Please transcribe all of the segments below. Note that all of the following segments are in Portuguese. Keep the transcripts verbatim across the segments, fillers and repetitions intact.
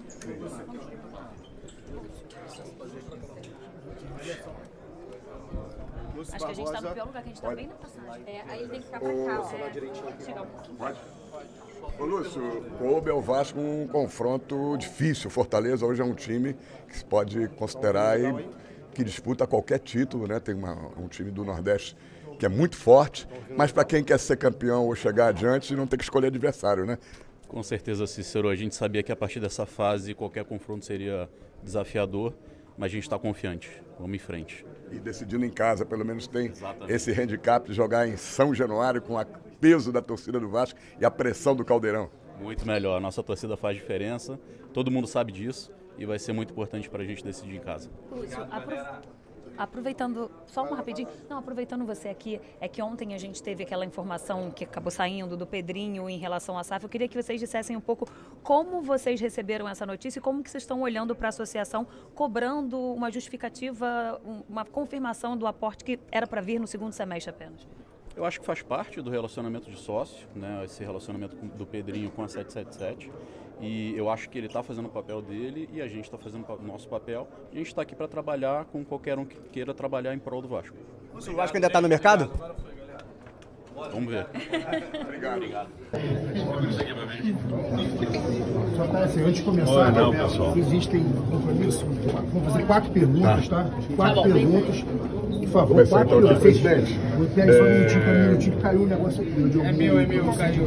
Acho que a gente está no pior lugar, que a gente está bem na passagem. É, aí ele tem que ficar para cá, ó. Chegar um pouquinho. Pode. Ô Lúcio, coube ao Vasco um confronto difícil. Fortaleza hoje é um time que se pode considerar aí, que disputa qualquer título, né? Tem uma, um time do Nordeste que é muito forte, mas para quem quer ser campeão ou chegar adiante, não tem que escolher adversário, né? Com certeza, Cícero, a gente sabia que a partir dessa fase qualquer confronto seria desafiador, mas a gente está confiante, vamos em frente. E decidindo em casa, pelo menos tem Exatamente. Esse handicap de jogar em São Januário com o peso da torcida do Vasco e a pressão do Caldeirão. Muito melhor, a nossa torcida faz diferença, todo mundo sabe disso e vai ser muito importante para a gente decidir em casa. Lúcio, apro... aproveitando, só um rapidinho, não, aproveitando você aqui, é que ontem a gente teve aquela informação que acabou saindo do Pedrinho em relação à S A F. Eu queria que vocês dissessem um pouco como vocês receberam essa notícia e como que vocês estão olhando para a associação, cobrando uma justificativa, uma confirmação do aporte que era para vir no segundo semestre apenas. Eu acho que faz parte do relacionamento de sócio, né, esse relacionamento do Pedrinho com a sete sete sete. E eu acho que ele está fazendo o papel dele e a gente está fazendo o nosso papel. A gente está aqui para trabalhar com qualquer um que queira trabalhar em prol do Vasco. O Vasco ainda está no mercado? Vamos ver. Obrigado. Obrigado. Só para assim, antes de começar, não, pessoal. Existem compromisso. Vamos fazer quatro perguntas, tá? Quatro tá bom, perguntas. Por favor, Começar quatro então, perguntas. presidente. Peraí, só um minutinho, um minutinho, que caiu o negócio aqui. É meu, é meu, caiu.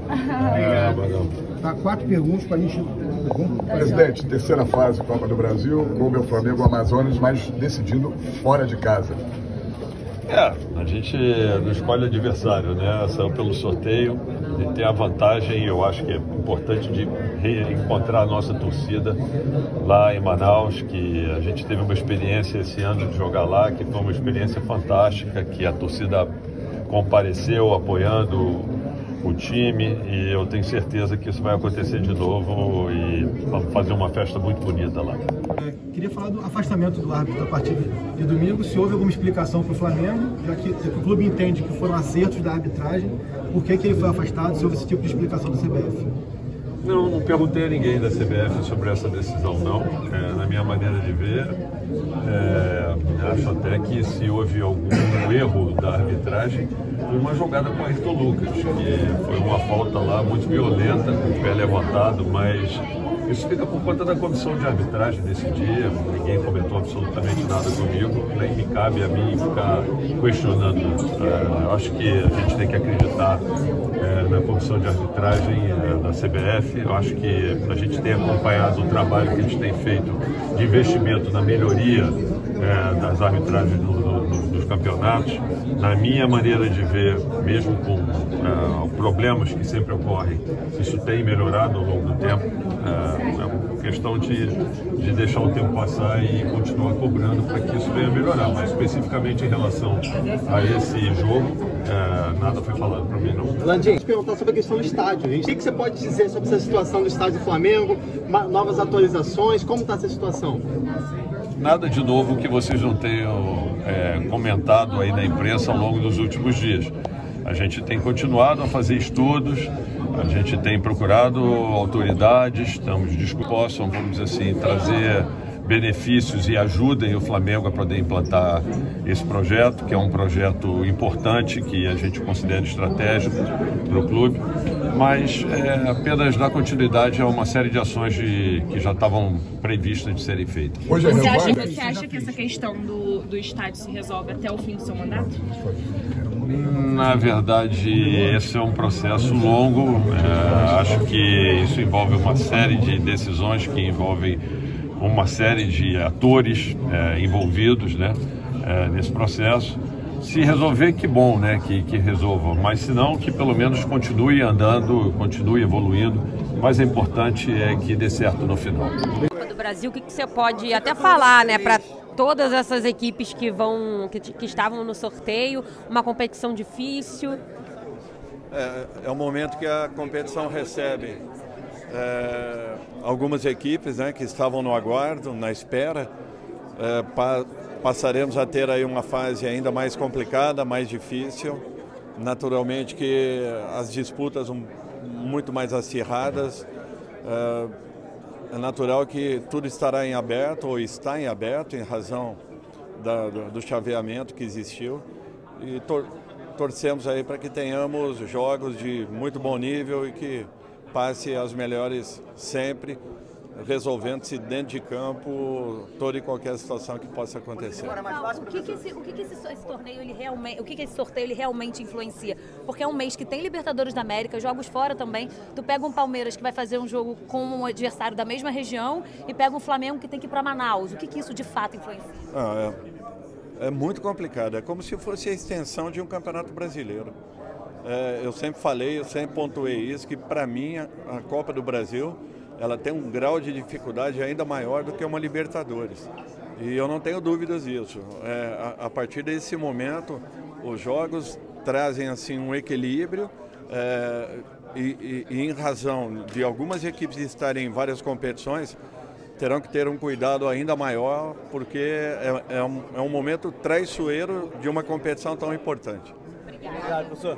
Tá, quatro perguntas para a gente. Presidente, terceira fase Copa do Brasil, coube ao Flamengo Amazonas, mas decidindo fora de casa. É, a gente não escolhe adversário, né? Saiu pelo sorteio e tem a vantagem, eu acho que é importante, de reencontrar a nossa torcida lá em Manaus, que a gente teve uma experiência esse ano de jogar lá, que foi uma experiência fantástica, que a torcida compareceu apoiando o time e eu tenho certeza que isso vai acontecer de novo e vamos fazer uma festa muito bonita lá. É, queria falar do afastamento do árbitro da partida de domingo, se houve alguma explicação para o Flamengo, já que, já que o clube entende que foram acertos da arbitragem, por que, que ele foi afastado, se houve esse tipo de explicação da C B F? Não, não perguntei a ninguém da C B F sobre essa decisão, não. É, na minha maneira de ver, é, acho até que se houve algum erro da arbitragem, foi uma jogada com o Ayrton Lucas, que foi uma falta lá muito violenta, com o pé levantado, mas isso fica por conta da comissão de arbitragem desse dia. Ninguém comentou absolutamente nada comigo, nem me cabe a mim ficar questionando. É, eu acho que a gente tem que acreditar é, na comissão de arbitragem é, da C B F. Eu acho que a gente tem acompanhado o trabalho que eles têm feito de investimento na melhoria é, das arbitragens no, no, dos campeonatos. Na minha maneira de ver, mesmo com é, problemas que sempre ocorrem, isso tem melhorado ao longo do tempo. É, é uma questão de, de deixar o tempo passar e continuar cobrando para que isso venha melhorar. Mas especificamente em relação a esse jogo, é, nada foi falado para mim, não. Landim, perguntar sobre a questão do estádio. O que, que você pode dizer sobre essa situação do estádio do Flamengo? Novas atualizações? Como está essa situação? Nada de novo que vocês não tenham é, comentado aí na imprensa ao longo dos últimos dias. A gente tem continuado a fazer estudos, a gente tem procurado autoridades, estamos dispostos, vamos dizer assim, trazer benefícios e ajudem o Flamengo a poder implantar esse projeto, que é um projeto importante, que a gente considera estratégico para o clube, mas é, apenas dar continuidade a uma série de ações de, que já estavam previstas de serem feitas. Hoje é Você acha, você acha que essa questão do, do estádio se resolve até o fim do seu mandato? Na verdade, esse é um processo longo. É, acho que isso envolve uma série de decisões que envolvem uma série de atores é, envolvidos, né, é, nesse processo. Se resolver, que bom, né, que, que resolva, mas se não, que pelo menos continue andando, continue evoluindo. O mais importante é que dê certo no final. Do Brasil, o que, que você pode até falar, né, para todas essas equipes que vão, que, que estavam no sorteio, uma competição difícil? É, é o momento que a competição recebe é, algumas equipes, né, que estavam no aguardo, na espera. É, pa, passaremos a ter aí uma fase ainda mais complicada, mais difícil. Naturalmente que as disputas um, muito mais acirradas. É, é natural que tudo estará em aberto, ou está em aberto, em razão da, do, do chaveamento que existiu. E tor torcemos aí para que tenhamos jogos de muito bom nível e que passe as melhores sempre, resolvendo-se dentro de campo toda e qualquer situação que possa acontecer. O que, que, esse, o que, que esse, esse torneio ele realmente, o que, que esse sorteio ele realmente influencia? Porque é um mês que tem Libertadores da América, jogos fora também. Tu pega um Palmeiras que vai fazer um jogo com um adversário da mesma região e pega um Flamengo que tem que ir para Manaus. O que, que isso de fato influencia? Ah, é, é muito complicado. É como se fosse a extensão de um campeonato brasileiro. É, eu sempre falei, eu sempre pontuei isso, que para mim a, a Copa do Brasil ela tem um grau de dificuldade ainda maior do que uma Libertadores. E eu não tenho dúvidas disso. É, a, a partir desse momento, os jogos trazem assim um equilíbrio é, e, e, e em razão de algumas equipes estarem em várias competições, terão que ter um cuidado ainda maior, porque é, é, um, é um momento traiçoeiro de uma competição tão importante. Obrigado, professor.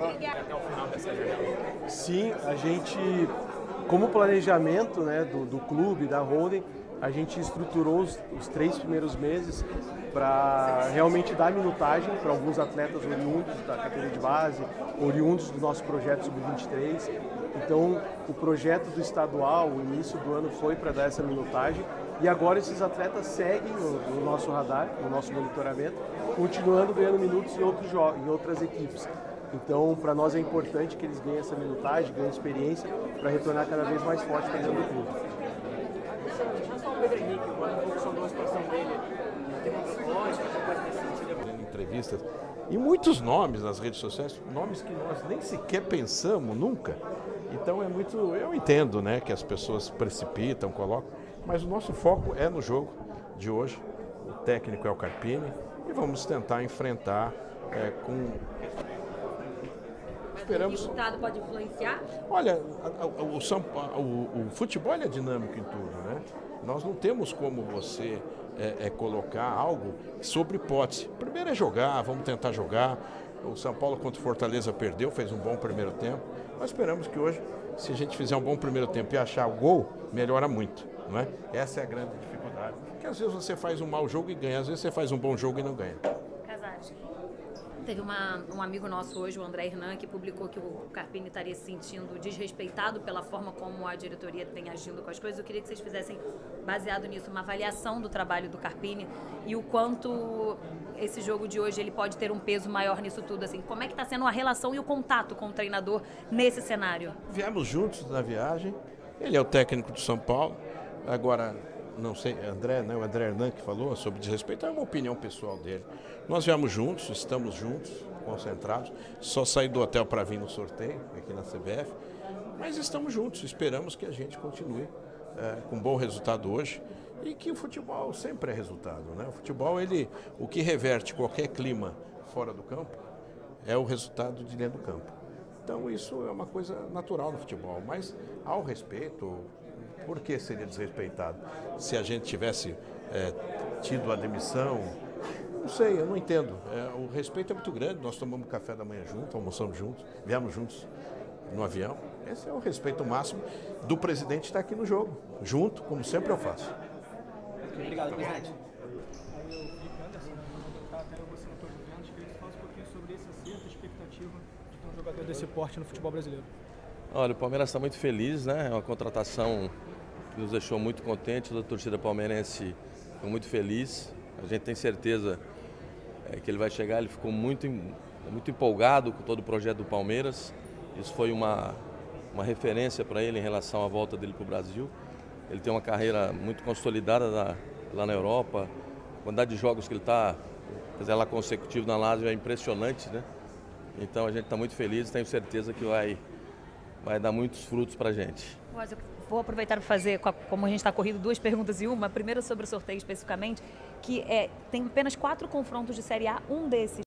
Sim, a gente, como planejamento, né, do, do clube, da holding, a gente estruturou os, os três primeiros meses para realmente dar minutagem para alguns atletas oriundos da categoria de base, oriundos do nosso projeto sub vinte e três. Então, o projeto do estadual, o início do ano foi para dar essa minutagem e agora esses atletas seguem no, no nosso radar, no nosso monitoramento, continuando ganhando minutos em, outros em outras equipes. Então, para nós é importante que eles ganhem essa minutagem, ganhem experiência para retornar cada vez mais forte para dentro do clube. Entrevistas e muitos nomes nas redes sociais, nomes que nós nem sequer pensamos nunca. Então é muito, eu entendo, né, que as pessoas precipitam, colocam, mas o nosso foco é no jogo de hoje. O técnico é o Carpini e vamos tentar enfrentar é, com. Esperamos. O resultado pode influenciar? Olha, o, São, o, o futebol é dinâmico em tudo, né? Nós não temos como você é, é, colocar algo sobre hipótese. Primeiro é jogar, vamos tentar jogar. O São Paulo contra o Fortaleza perdeu, fez um bom primeiro tempo. Nós esperamos que hoje, se a gente fizer um bom primeiro tempo e achar o gol, melhora muito, não é? Essa é a grande dificuldade. Porque às vezes você faz um mau jogo e ganha, às vezes você faz um bom jogo e não ganha. Casares. Teve uma, um amigo nosso hoje, o André Hernan, que publicou que o Carpini estaria se sentindo desrespeitado pela forma como a diretoria vem agindo com as coisas. Eu queria que vocês fizessem, baseado nisso, uma avaliação do trabalho do Carpini e o quanto esse jogo de hoje ele pode ter um peso maior nisso tudo. Assim, como é que está sendo a relação e o contato com o treinador nesse cenário? Viemos juntos na viagem, ele é o técnico do São Paulo, agora... não sei, André, né, o André Hernan que falou sobre desrespeito, é uma opinião pessoal dele. Nós viemos juntos, estamos juntos, concentrados, só saí do hotel para vir no sorteio, aqui na C B F, mas estamos juntos, esperamos que a gente continue é, com bom resultado hoje e que o futebol sempre é resultado, né? O futebol, ele, o que reverte qualquer clima fora do campo é o resultado de dentro do campo. Então isso é uma coisa natural no futebol, mas ao respeito... Por que seria desrespeitado? Se a gente tivesse é, tido a demissão, não sei, eu não entendo. É, o respeito é muito grande, nós tomamos café da manhã juntos, almoçamos juntos, viemos juntos no avião. Esse é o respeito máximo do presidente estar aqui no jogo, junto, como sempre eu faço. Obrigado, presidente. Jogador desse porte no futebol brasileiro. Olha, o Palmeiras está muito feliz, né? É uma contratação que nos deixou muito contentes, a torcida palmeirense ficou muito feliz. A gente tem certeza é, que ele vai chegar, ele ficou muito, muito empolgado com todo o projeto do Palmeiras. Isso foi uma, uma referência para ele em relação à volta dele para o Brasil. Ele tem uma carreira muito consolidada lá, lá na Europa. A quantidade de jogos que ele está, fazer lá consecutivo na Lazio é impressionante, né? Então a gente está muito feliz, tenho certeza que vai, vai dar muitos frutos para a gente. Vou aproveitar para fazer, como a gente está corrido, duas perguntas em uma. A primeira sobre o sorteio especificamente, que é, tem apenas quatro confrontos de Série A, um desses